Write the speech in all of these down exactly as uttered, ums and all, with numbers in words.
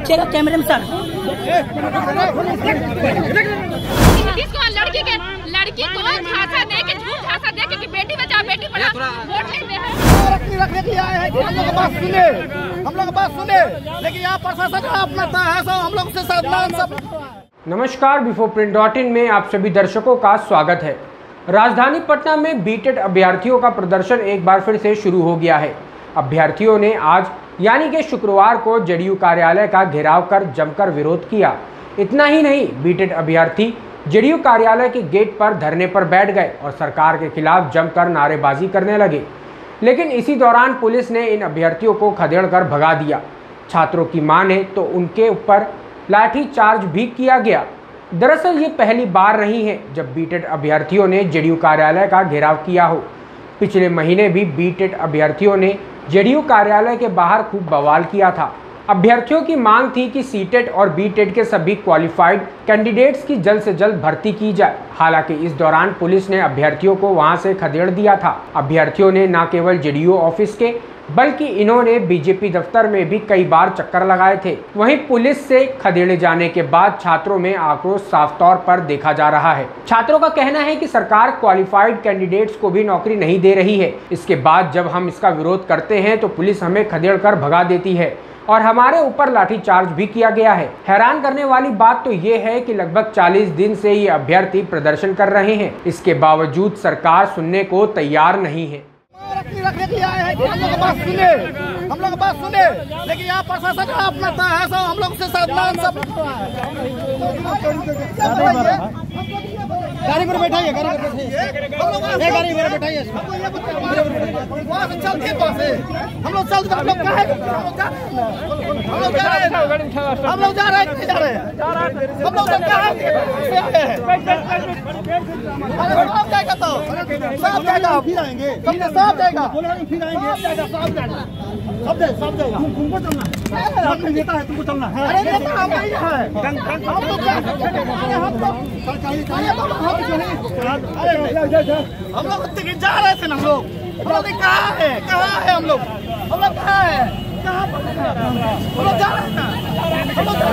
देखिएगा कैमरे में सर। नीतीश कुमार लड़की के लड़की को झांसा दे के झूठ झांसा दे के कि बेटी बचाओ बेटी पढ़ाओ वोट लेते हैं। रखने के लिए आए हैं कि हम लोग की बात सुने, हम लोग की बात सुने, लेकिन यहाँ प्रशासन अपना है सो हम लोग से सावधान सब। नमस्कार, बिफोर प्रिंट डॉट इन में आप सभी दर्शकों का स्वागत है। राजधानी पटना में बीटेट अभ्यर्थियों का प्रदर्शन एक बार फिर से शुरू हो गया है। अभ्यर्थियों ने आज यानी कि शुक्रवार को जेडीयू कार्यालय का घेराव कर जमकर विरोध किया। इतना ही नहीं, बीटेट अभ्यर्थी जेडीयू कार्यालय के गेट पर धरने पर बैठ गए और सरकार के खिलाफ जमकर नारेबाजी करने लगे। लेकिन इसी दौरान पुलिस ने इन अभ्यर्थियों को खदेड़कर भगा दिया। छात्रों की माने तो उनके ऊपर लाठी चार्ज भी किया गया। दरअसल ये पहली बार नहीं है जब बीटेट अभ्यर्थियों ने जेडीयू कार्यालय का घेराव किया हो। पिछले महीने भी बीटेट अभ्यर्थियों ने जेडीयू कार्यालय के बाहर खूब बवाल किया था। अभ्यर्थियों की मांग थी कि सीटेट और बीटेट के सभी क्वालिफाइड कैंडिडेट्स की जल्द से जल्द भर्ती की जाए। हालांकि इस दौरान पुलिस ने अभ्यर्थियों को वहां से खदेड़ दिया था। अभ्यर्थियों ने न केवल जेडीयू ऑफिस के बल्कि इन्होंने बीजेपी दफ्तर में भी कई बार चक्कर लगाए थे। वहीं पुलिस से खदेड़े जाने के बाद छात्रों में आक्रोश साफ तौर पर देखा जा रहा है। छात्रों का कहना है कि सरकार क्वालिफाइड कैंडिडेट्स को भी नौकरी नहीं दे रही है। इसके बाद जब हम इसका विरोध करते हैं तो पुलिस हमें खदेड़कर भगा देती है और हमारे ऊपर लाठीचार्ज भी किया गया है। हैरान करने वाली बात तो ये है कि लगभग चालीस दिन से ये अभ्यर्थी प्रदर्शन कर रहे हैं। इसके बावजूद सरकार सुनने को तैयार नहीं है। रखने के लिए आए हैं कि हम लोग की बात सुने, हम लोग की बात सुने, लेकिन यहाँ प्रशासन अपना है सो हम लोग से सावधान सब। गाड़ी पर बैठाइए, गाड़ी पर बैठाइए, गाड़ी पर बैठाइए। वहाँ से चलते पास है, हम लोग चलते, हम लोग कहाँ हैं? हम लोग जा रहे हैं, हम लोग जा रहे हैं, जा रहे हैं, हम लोग कहाँ हैं? सब जाएगा तो सब जाएगा, फिर आएंगे, सब जाएगा, फिर आएंगे, सब जाएगा, सब जाएगा, सब जाएगा। तुमको चलना है, नेता है, तुमको चलना है। अरे नेता हम नहीं है, हम लोग क्या हम लोग सरकारी हम लोग जा रहे थे ना। हम लोग हम लोग कहाँ है, कहाँ है हम लोग, हम लोग कहाँ है, कहाँ हम लोग जा रहे थे, हम लोग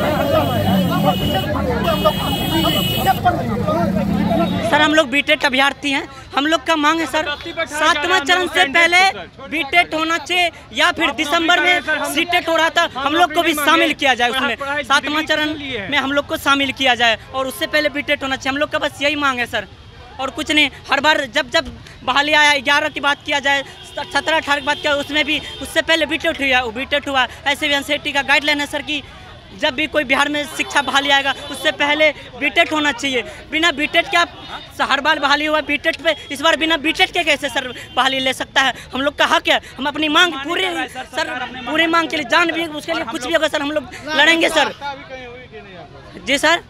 सर हम लोग बीटेट अभ्यर्थी हैं। हम लोग का मांग है सर सातवां चरण से पहले बीटेट होना चाहिए या फिर दिसंबर में सीटेट हो रहा था, हम लोग को भी शामिल किया जाए उसमें। सातवां चरण में हम लोग को शामिल किया जाए और उससे पहले बीटेट होना चाहिए। हम लोग का बस यही मांग है सर, और कुछ नहीं। हर बार जब जब बहाली आया ग्यारह की बात किया जाए, सत्रह अठारह की बात किया, उसमें भी उससे पहले बीटेट हुआ वो बीटेट हुआ। ऐसे भी एनसीईआरटी का गाइडलाइन है सर कि जब भी कोई बिहार में शिक्षा बहाली आएगा उससे पहले बीटेट होना चाहिए। बिना बीटेट क्या हर बार बहाली हुआ बीटेट पे, इस बार बिना बीटेट के कैसे सर बहाली ले सकता है? हम लोग का हक है, हम अपनी मांग पूरी सर पूरी मांग के लिए जान भी उसके लिए कुछ भी होगा सर हम लोग लड़ेंगे सर। जी सर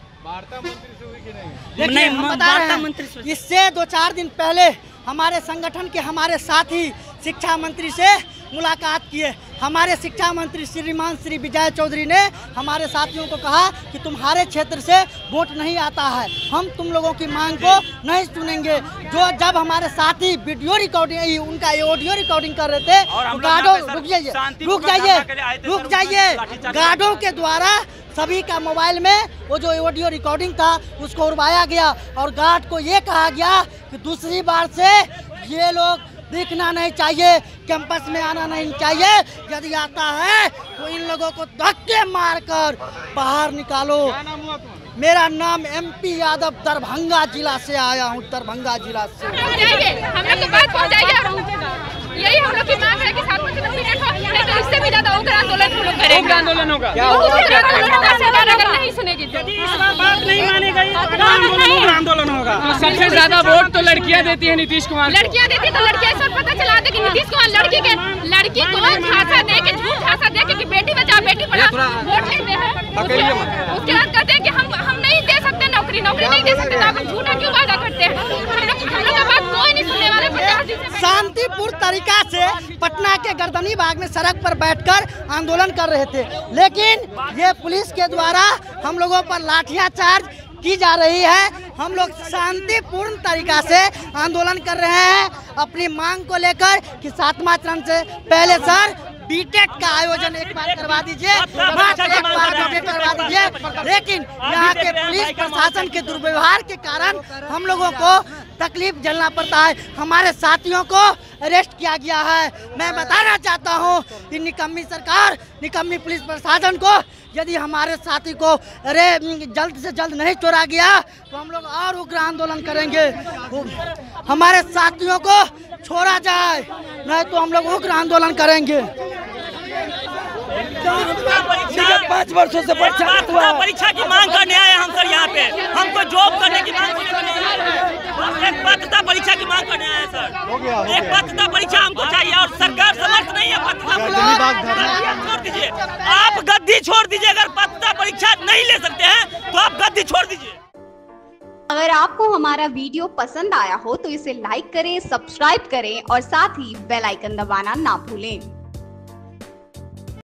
नहीं, वार्ता मंत्री इससे दो चार दिन पहले हमारे संगठन के हमारे साथी शिक्षा मंत्री से मुलाकात किए। हमारे शिक्षा मंत्री श्रीमान श्री विजय चौधरी ने हमारे साथियों को कहा कि तुम्हारे क्षेत्र से वोट नहीं आता है, हम तुम लोगों की मांग को नहीं सुनेंगे। जो जब हमारे साथी वीडियो रिकॉर्डिंग उनका ऑडियो रिकॉर्डिंग कर रहे थे, गार्डों रुक जाइए रुक जाइए रुक जाइए गार्डों के द्वारा सभी का मोबाइल में वो जो ऑडियो रिकॉर्डिंग था उसको उड़वाया गया और गार्ड को ये कहा गया कि दूसरी बार से ये लोग दिखना नहीं चाहिए, कैंपस में आना नहीं चाहिए। यदि आता है तो इन लोगों को धक्के मारकर बाहर निकालो। मेरा नाम एमपी यादव दरभंगा जिला से आया हूँ, दरभंगा जिला से। हम लोग को बात पहुंचाइए, यही हम लोग की मांग है कि साथ में तो इससे भी ज्यादा उग्र आंदोलन हम लोग करेंगे। आंदोलन होगा सरकार अगर नहीं सुनेगी तो इस बार बात नहीं मानेगा, आंदोलन होगा। सबसे ज्यादा वोट तो लड़कियां देती है नीतीश कुमार, लड़कियां देती तो लड़कियां इस पता चला दे कि नीतीश कुमार लड़की के लड़की को झांसा दे के झूठ झांसा दे के बेटी बचाओ बेटी पढ़ाओ वोट लेते हैं। उसके बाद कहते हैं कि हम हम नहीं दे सकते नौकरी नौकरी नहीं दे सकते, तो आप झूठा क्यों वादा करते हैं? हम लोग का बात कोई नहीं सुनने वाला। शांतिपूर्ण तरीका से पटना के गर्दनी बाग में सड़क पर बैठकर आंदोलन कर रहे थे, लेकिन ये पुलिस के द्वारा हम लोगों पर लाठियाचार्ज की जा रही है। हम लोग शांतिपूर्ण तरीका से आंदोलन कर रहे हैं अपनी मांग को लेकर कि सातवां चरण से पहले सर बीटेट का आयोजन एक बार करवा दीजिए, मात्र एक बार बीटेट करवा दीजिए। लेकिन यहाँ के पुलिस प्रशासन के दुर्व्यवहार के कारण हम लोगों को तकलीफ झेलना पड़ता है, हमारे साथियों को अरेस्ट किया गया है। मैं बताना चाहता हूँ कि निकम्मी सरकार, निकम्मी पुलिस प्रशासन को, यदि हमारे साथी को अरे जल्द से जल्द नहीं छोड़ा गया तो हम लोग और उग्र आंदोलन करेंगे। हमारे साथियों को छोड़ा जाए, नहीं तो हम लोग उग्र आंदोलन करेंगे। पाँच वर्षों से परीक्षा परीक्षा की मांग करने आए हम सर, यहाँ पे हमको जॉब करने की मांग करने एक पात्रता परीक्षा की मांग करने आए सर। एक पात्रता परीक्षा हमको चाहिए और सरकार समर्थ नहीं है पात्रता छोड़ दीजिए, आप गद्दी छोड़ दीजिए। अगर पात्रता परीक्षा नहीं ले सकते हैं तो आप गद्दी छोड़ दीजिए। अगर आपको हमारा वीडियो पसंद आया हो तो इसे लाइक करें, सब्सक्राइब करें और साथ ही बेल आइकन दबाना ना भूलें।